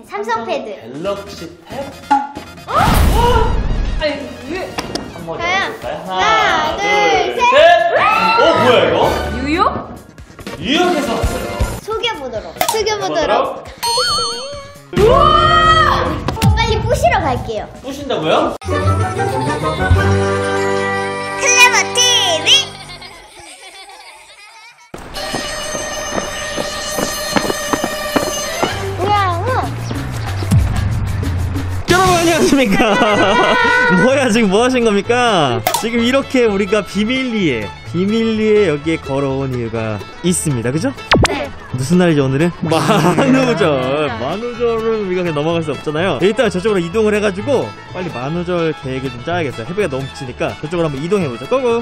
삼성 패드. 갤럭시 탭? 아니 이게 한번 가요. 열어볼까요? 하나, 둘, 셋. 뭐야 이거? 뉴욕? 뉴욕에서 왔어요. 속여보도록 해보도록. 우와! 빨리 부시러 갈게요. 부신다고요? 클레버 TV. 여러분 안녕하십니까. 뭐야 지금 뭐 하신 겁니까? 지금 이렇게 우리가 비밀리에 여기에 걸어온 이유가 있습니다, 그죠? 네. 무슨 날이죠 오늘은? 만우절을 우리가 그냥 넘어갈 수 없잖아요. 일단 저쪽으로 이동을 해가지고 빨리 만우절 계획을 좀 짜야겠어요. 해비가 너무 지니까 저쪽으로 한번 이동해보죠. 고고!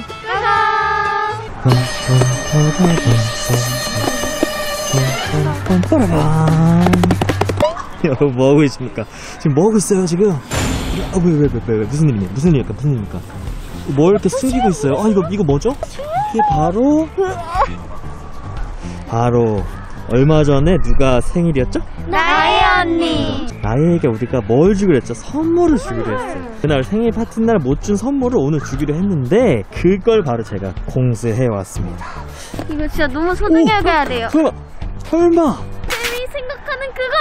여러분 뭐하고 계십니까? 지금 뭐하고 있어요 지금? 왜 무슨 일입니까? 뭘 이렇게 숨기고 있어요? 이거 뭐죠? 이게 바로 얼마 전에 누가 생일이었죠? 나의 언니. 나에게 우리가 뭘 주기로 했죠? 선물을 주기로 했어요. 그날 생일 파티 날 못 준 선물을 오늘 주기로 했는데 그걸 바로 제가 공수해 왔습니다. 이거 진짜 너무 소중하게 해야 돼요. 설마 쌤이 생각하는 그거.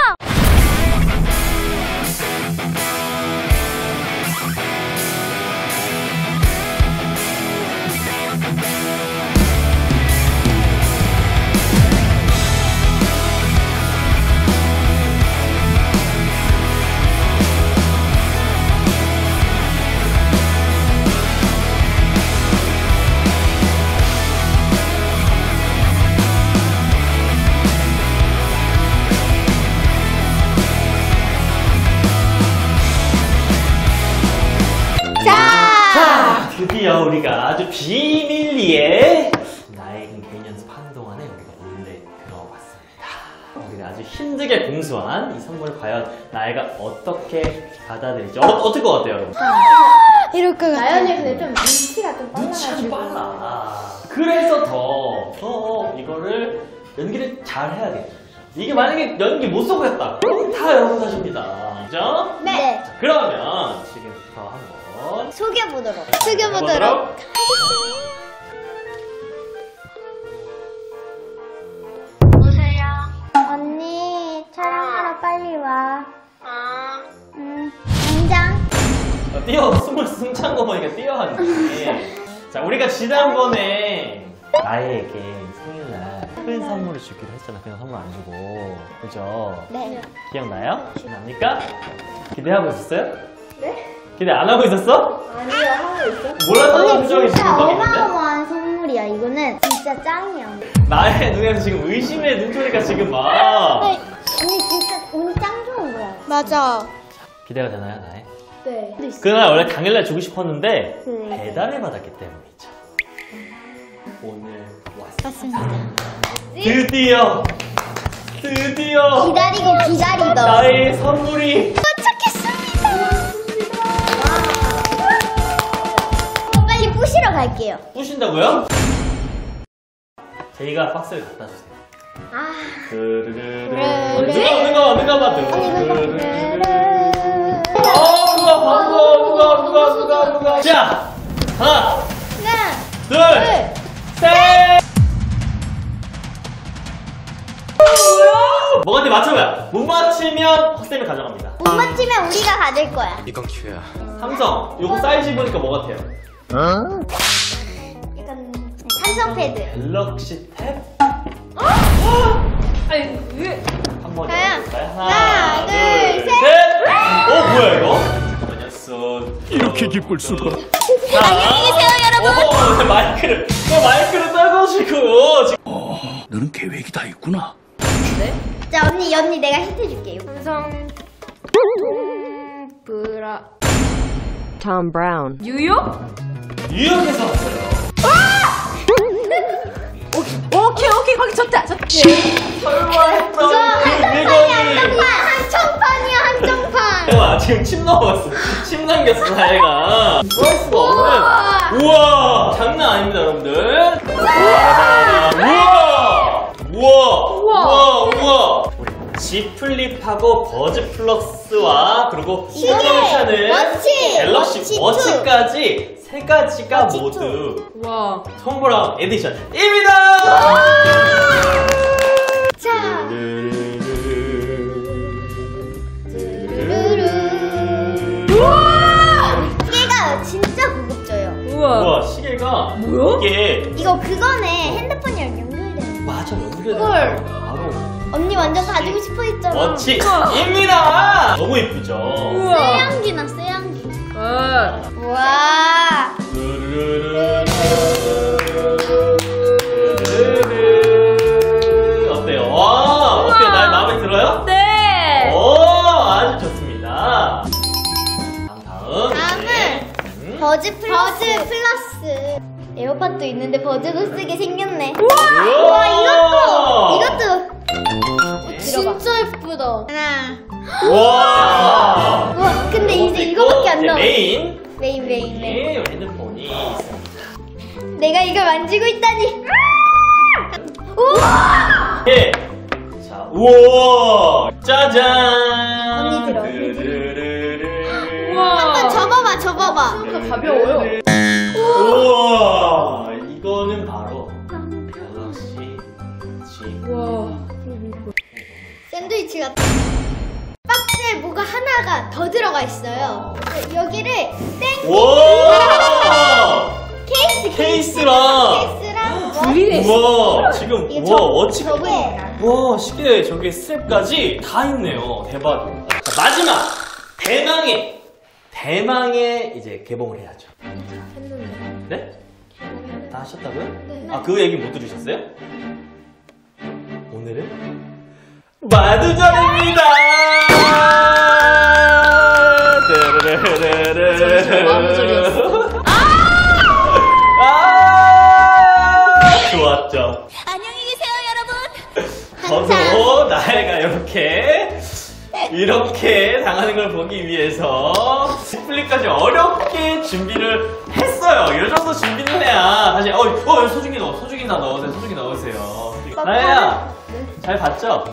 드디어 우리가 아주 비밀리에 나에겐 개인 연습하는 동안에 우리가 몰래 들어왔습니다. 우리가 아주 힘들게 공수한 이 선물을 과연 나이가 어떻게 받아들일지 어떨 것 같아요, 여러분? 이럴 것 같아. 나연이 근데 좀 눈치가 좀 눈치가 좀 빨라. 그래서 더 이거를 연기를 잘 해야겠죠. 이게 만약에 연기 못 쏘고 했다, 그럼 다 여러분 탓입니다. 그죠? 네. 자, 그러면 지금부터 한번 속여보도록 해보도록. 오세요. 언니 촬영하러 빨리 와. 당장. 뛰어, 숨을 숨찬 거 보니까 뛰어하네. 자, 우리가 지난번에 나에게 생일날 큰 선물을 주기로 했잖아. 그냥 선물 안 주고. 그죠? 네. 기억나요? 기억납니까? 기대하고 있었어요? 네? 기대 안 하고 있었어? 아니요, 하고 있어. 몰랐던 언니 표정이 지금 진짜 막 있는데? 어마어마한 선물이야. 이거는 진짜 짱이야. 나의 눈에서 지금 의심의 눈초리가 지금 막. 언니 진짜 오늘 짱 좋은 거야. 맞아. 기대가 되나요, 나의? 네. 그날 원래 당일날 주고 싶었는데 네. 배달을 받았기 때문이죠. 오늘 왔습니다. 맞습니다. 드디어 기다리던 나의 선물이 도착했습니다. 빨리 부시러 갈게요. 부신다고요? 저희가 박스를 갖다 주세요. 누가 봐. 누가. 자, 하나, 둘, 셋. 뭐가 돼 맞춰봐요. 못 맞히면 헛쌤이 가져갑니다. 못 맞히면 우리가 가질 거야. 이건 기회야. 삼성, 요거 사이즈 보니까 뭐 같아요? 약간 삼성 패드. 갤럭시 탭? 아니 이게 한번 가요. 열어볼까요? 하나, 둘, 셋. 뭐야 이거? 잠깐만요. 이렇게 기쁠 수가. 안녕히 계세요, 여러분. 마이크를 떨궈주고. 너는 계획이 다 있구나. 자, 언니 내가 힌트 줄게요. 삼성 브라 Tom Brown. 뉴욕? 뉴욕에서 왔어요. 오케이 거기 좋다. 설마 했던 그 물건이. 한정판이야. 와, 지금 침 넘어갔어. 침 남겼어, 나애가. 뭐 할 수가 없네. 우와! 장난 아닙니다, 여러분들. 우와! 우와! 우와! 우와! 우리 G 플립하고 버즈 플러스와 그리고 이거는 괜찮은 워치! 갤럭시 워치 워치까지 세 가지가 워치 모두 와. 선물왕 에디션입니다. 자, 얘가 진짜 고급져요. 우와. 우와, 시계가 뭐야? 이게 이거 그거네. 핸드폰이랑 연결되는. 맞아, 연결되는 헐. 거야. 바로 언니 완전 가지고 싶어 했잖아. 워치입니다. 너무 예쁘죠? 우와. 쇠향기나 쇠향기. 아. 와. 어때요? 와, 어때요? 날 마음에 들어요? 네. 오, 아주 좋습니다. 다음은 다음은 버즈 플러스. 에어팟도 있는데 버즈도 쓰게 생겼네. 우와, 와, 이것도 진짜 예쁘다. 하나. 와. 와, 근데 이제 이거밖에 안 나와. 메인. 메인. 핸드폰이 있습니다. 내가 이걸 만지고 있다니. 우와! 예. 자, 우와. 짜잔. 언니 들어. 우와. 한번 접어봐. 생각보다 가벼워요. 우와. 이거는 바로 갤럭시 G. 와. 샌드위치 같아. 박스에 뭐가 하나가 더 들어가 있어요. 여기를 땡 와. 케이스랑 분리돼 있어. 우와. 지금 이게 우와, 워치. 저게 와, 시계 저기 스트랩까지 다 있네요. 대박입니다. 자, 마지막 대망의 이제 개봉을 해야죠. 네? 다 하셨다고요? 네. 아, 그 얘기 못 들으셨어요? 오늘은 마두전입니다. 마두전이었어. 좋았죠. 안녕히 계세요, 여러분. 저도 나혜가 이렇게 당하는 걸 보기 위해서 디플리까지 어렵게 준비를 했어요. 이 정도 준비는 해야 사실 소중히 넣으세요. 소중히 넣으세요. 나혜야, 잘 봤죠?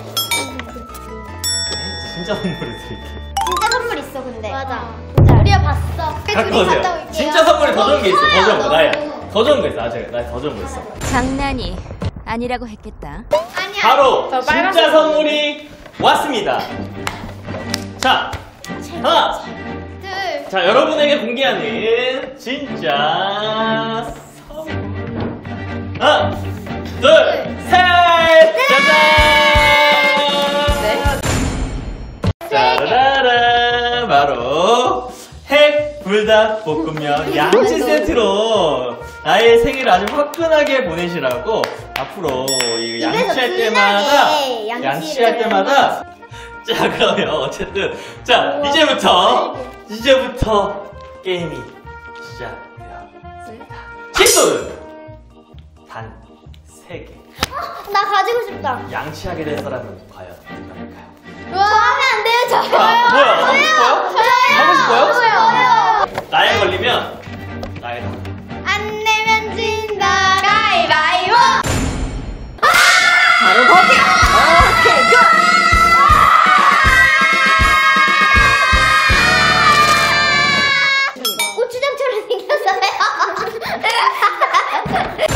진짜 선물을 드릴게요. 진짜 선물 있어, 근데. 맞아. 우리가 봤어. 갖고 오세요. 진짜 선물이 더 좋은 게 있어. 더 좋은 거. 나야. 더 좋은 거 있어. 나야 더 좋은 거 있어. 장난이 아니라고 했겠다. 아니야. 바로 저 진짜 빨간색. 선물이 왔습니다. 자, 하나. 둘. 자, 여러분에게 공개하는 진짜 선물. 하나, 둘, 셋! 짜잔! 짜라라! 바로 핵 불닭 볶음면 양치 세트로 나의 생일을 아주 화끈하게 보내시라고 앞으로 이 양치할 입에서 때마다 불나게 양치를 양치할 때마다 자, 그러면 어쨌든 자, 이제부터 게임이 시작되었습니다. 칫솔은 단 3개. 나 가지고 싶다. 양치하게 된 사람은 과연 누구일까요? 저 하면 안 돼요, 저요. 뭐야? 하고 싶어요? 하고 싶어요? 저요. 나에 걸리면 나에 다. 안 내면 진다. 가위바위보. 바로 거기. 오케이, 고! 고추장처럼 생겼어요.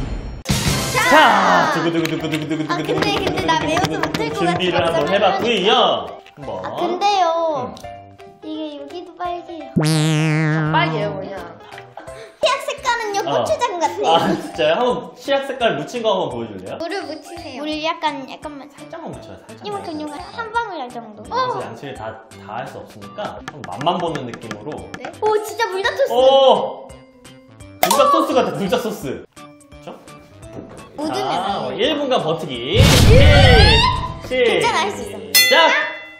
자, 두구두구두구두구두구두구. 아, 근데 나 매워서 못할 것 준비를 같아서 한번 해봤고요. 한번. 아, 근데요. 이게 여기도 빨개요. 빨개요, 그냥. 치약 색깔은요, 고추장 같아요. 아, 진짜요? 한번 치약 색깔 묻힌 거 한번 보여줄래요? 물을 묻히세요. 물을 약간만 살짝만 묻혀요, 살짝. 이만큼 한 방울 정도. 그래서 양치를 다 할 수 없으니까 좀 맛만 보는 느낌으로. 네? 오, 진짜 물다토스. 오! 불닭 소스 같아, 불닭 소스. 그쵸? 묻으면 자, 안 돼요. 1분간 버티기. 괜찮아, 할수 있어. 시작!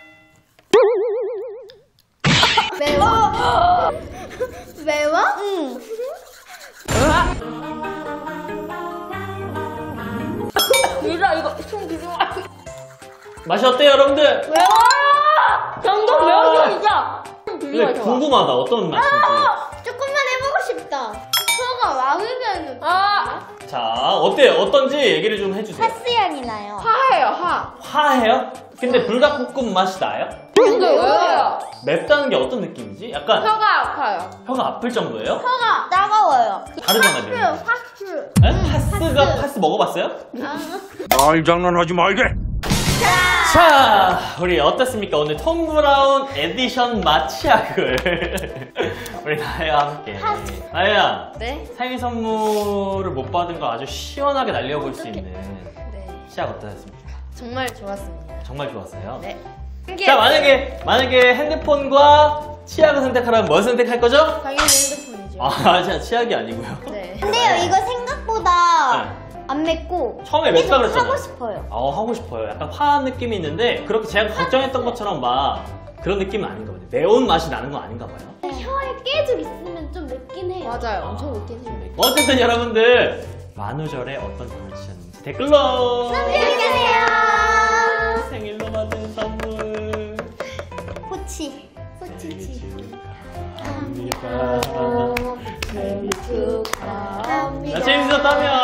매워? 매워? 응. 유라, 이거 손 비지 마. 맛이 어때요, 여러분들? 매워! 정도 매워, 진짜. 근데 궁금하다, 어떤 맛인지. 조금만 해보고 싶다. 혀가 와으면 아, 자, 어때요? 어떤지 얘기를 좀 해주세요. 파스 향이 나요. 하예요, 하. 화해요? 근데 불닭볶음 맛이 나요? 근데 왜요? 맵다는 게 어떤 느낌이지? 약간 혀가 아파요. 혀가 아플 정도예요? 혀가 따가워요. 다르잖아요, 매운 거. 파스. 에? 파스 먹어봤어요? 말 장난하지 말게. 자, 우리 어땠습니까? 오늘 톰 브라운 에디션 마취약을 우리 나혜와 함께. 나혜야, 네? 생일 선물을 못 받은 거 아주 시원하게 날려볼 수 있는 네. 치약 어떠셨습니까? 정말 좋았습니다. 정말 좋았어요. 네. 자, 만약에 핸드폰과 치약을 선택하라면 뭘 선택할 거죠? 당연히 핸드폰이죠. 아, 진짜 치약이 아니고요. 네. 근데요, 이거 생각보다 안 맵고 처음에 맵다 계속 그랬잖아요. 하고 싶어요. 하고 싶어요. 약간 화한 느낌이 있는데 그렇게 제가 걱정했던 것처럼 막 그런 느낌은 아닌가 봐요. 매운 맛이 나는 건 아닌가 봐요. 혀에 깨죽 있으면 좀 맵긴 해요. 맞아요. 엄청 웃긴 해요. 어쨌든 여러분들 만우절에 어떤 밤을 지셨는지 댓글로 안녕하세요. 생일로 받은 선물 포치. 포치치. 축하합니다. 생일 축하합니다. 재밌었다면